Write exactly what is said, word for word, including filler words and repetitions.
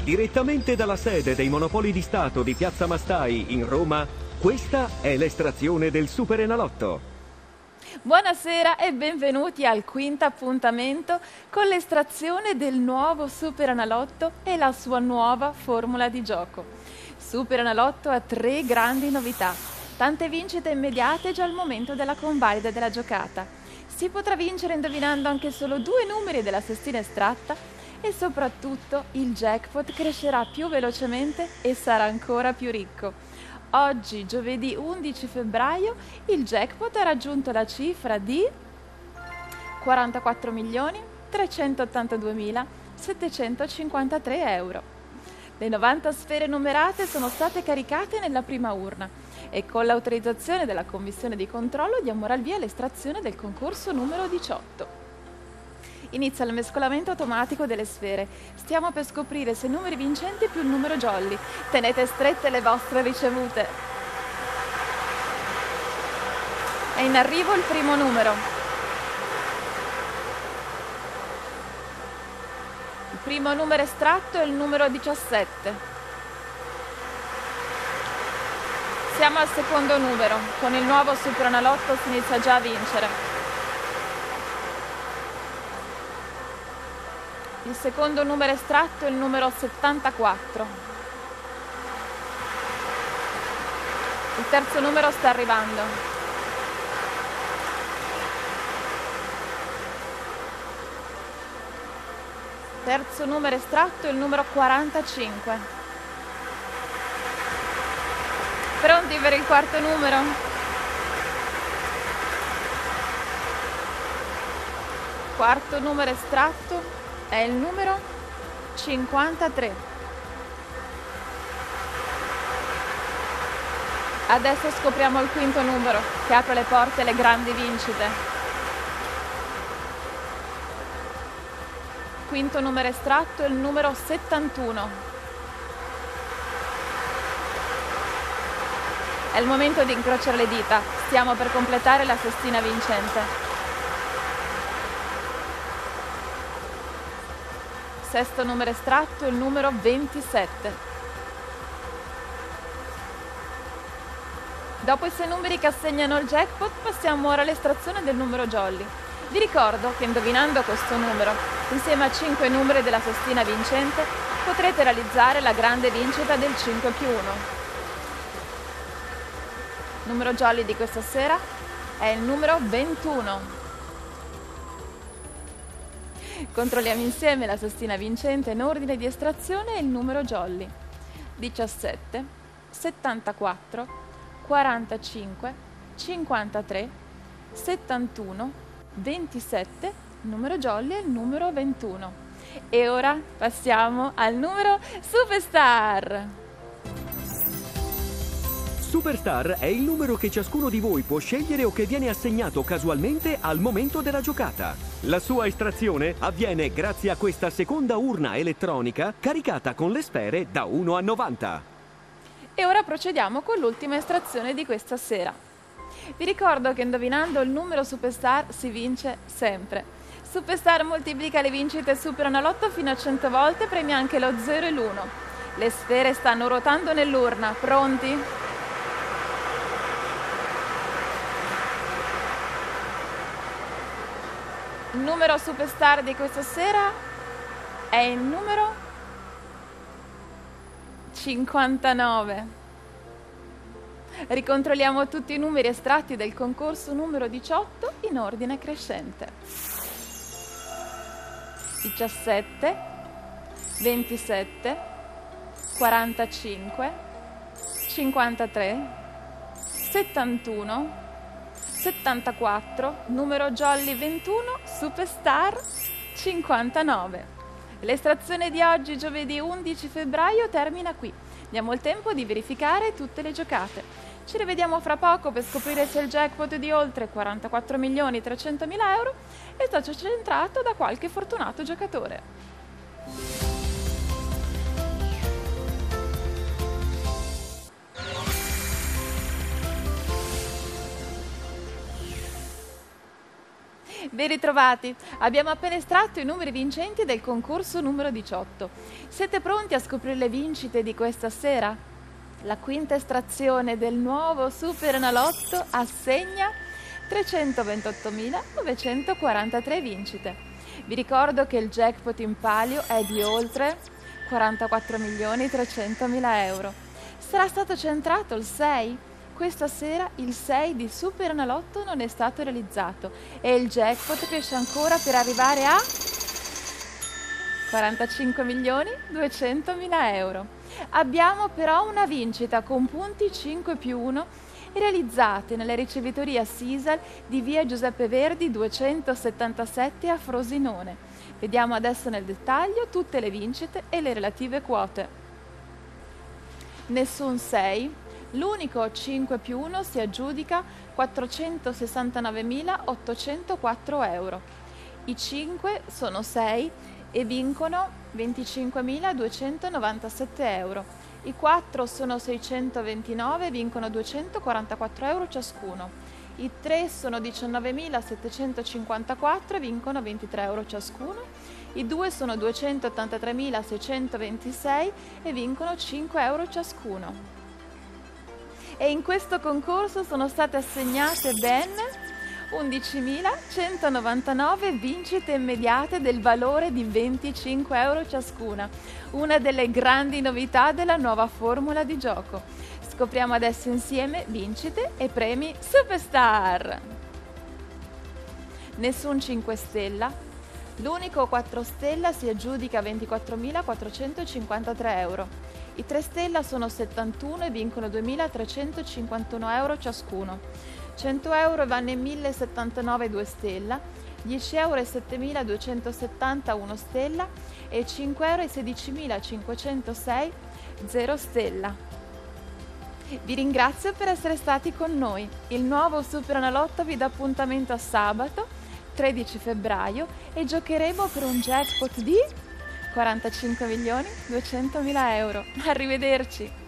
Direttamente dalla sede dei Monopoli di Stato di Piazza Mastai in Roma, questa è l'estrazione del Superenalotto. Buonasera e benvenuti al quinto appuntamento con l'estrazione del nuovo Superenalotto e la sua nuova formula di gioco. Superenalotto ha tre grandi novità, tante vincite immediate già al momento della convalida della giocata. Si potrà vincere indovinando anche solo due numeri della sestina estratta e soprattutto il jackpot crescerà più velocemente e sarà ancora più ricco. Oggi, giovedì undici febbraio, il jackpot ha raggiunto la cifra di quarantaquattro milioni trecentottantaduemilasettecentocinquantatré euro. Le novanta sfere numerate sono state caricate nella prima urna e con l'autorizzazione della commissione di controllo diamo ora il via all'estrazione del concorso numero diciotto. Inizia il mescolamento automatico delle sfere. Stiamo per scoprire se numeri vincenti più il numero jolly. Tenete strette le vostre ricevute. È in arrivo il primo numero. Il primo numero estratto è il numero diciassette. Siamo al secondo numero. Con il nuovo Superenalotto si inizia già a vincere. Il secondo numero estratto è il numero settantaquattro. Il terzo numero sta arrivando. Terzo numero estratto è il numero quarantacinque. Pronti per il quarto numero? Quarto numero estratto è il numero cinquantatré. Adesso scopriamo il quinto numero che apre le porte alle grandi vincite. Quinto numero estratto è il numero settantuno. È il momento di incrociare le dita. Stiamo per completare la sestina vincente. Sesto numero estratto è il numero ventisette. Dopo i sei numeri che assegnano il jackpot, passiamo ora all'estrazione del numero jolly. Vi ricordo che indovinando questo numero, insieme a cinque numeri della sestina vincente, potrete realizzare la grande vincita del cinque più uno. Il numero jolly di questa sera è il numero ventuno. Controlliamo insieme la sestina vincente in ordine di estrazione e il numero jolly. diciassette, settantaquattro, quarantacinque, cinquantatré, settantuno, ventisette, il numero jolly è il numero ventuno. E ora passiamo al numero Superstar. Superstar è il numero che ciascuno di voi può scegliere o che viene assegnato casualmente al momento della giocata. La sua estrazione avviene grazie a questa seconda urna elettronica caricata con le sfere da uno a novanta. E ora procediamo con l'ultima estrazione di questa sera. Vi ricordo che indovinando il numero Superstar si vince sempre. Superstar moltiplica le vincite Superenalotto fino a cento volte e premia anche lo zero e l'uno. Le sfere stanno ruotando nell'urna. Pronti? Il numero Superstar di questa sera è il numero cinquantanove. Ricontrolliamo tutti i numeri estratti del concorso numero diciotto in ordine crescente. diciassette, ventisette, quarantacinque, cinquantatré, settantuno, settantaquattro, numero jolly ventuno, Superstar cinquantanove. L'estrazione di oggi, giovedì undici febbraio, termina qui. Diamo il tempo di verificare tutte le giocate. Ci rivediamo fra poco per scoprire se il jackpot di oltre quarantaquattro milioni trecentomila euro è stato centrato da qualche fortunato giocatore. Ben ritrovati! Abbiamo appena estratto i numeri vincenti del concorso numero diciotto. Siete pronti a scoprire le vincite di questa sera? La quinta estrazione del nuovo Superenalotto assegna trecentoventottomilanovecentoquarantatré vincite. Vi ricordo che il jackpot in palio è di oltre quarantaquattro milioni trecentomila euro. Sarà stato centrato il sei? Questa sera il sei di Superenalotto non è stato realizzato e il jackpot cresce ancora per arrivare a quarantacinque milioni duecentomila euro. Abbiamo però una vincita con punti cinque più uno realizzate nella ricevitoria Sisal di via Giuseppe Verdi duecentosettantasette a Frosinone. Vediamo adesso nel dettaglio tutte le vincite e le relative quote. Nessun sei. L'unico cinque più uno si aggiudica quattrocentosessantanovemilaottocentoquattro euro. I cinque sono sei e vincono venticinquemiladuecentonovantasette euro. I quattro sono seicentoventinove e vincono duecentoquarantaquattro euro ciascuno. I tre sono diciannovemilasettecentocinquantaquattro e vincono ventitré euro ciascuno. I due sono duecentottantatremilaseicentoventisei e vincono cinque euro ciascuno. E in questo concorso sono state assegnate ben undicimilacentonovantanove vincite immediate del valore di venticinque euro ciascuna, una delle grandi novità della nuova formula di gioco. Scopriamo adesso insieme vincite e premi Superstar. Nessun cinque stella. L'unico quattro stella si aggiudica ventiquattromilaquattrocentocinquantatré euro. I tre stella sono settantuno e vincono duemilatrecentocinquantuno euro ciascuno. cento euro vanno in millesettantanove due stella, dieci euro e settemiladuecentosettanta uno stella e cinque euro e sedicimilacinquecentosei zero stella. Vi ringrazio per essere stati con noi. Il nuovo Superenalotto vi dà appuntamento a sabato tredici febbraio e giocheremo per un jackpot di quarantacinque milioni duecentomila euro. Arrivederci!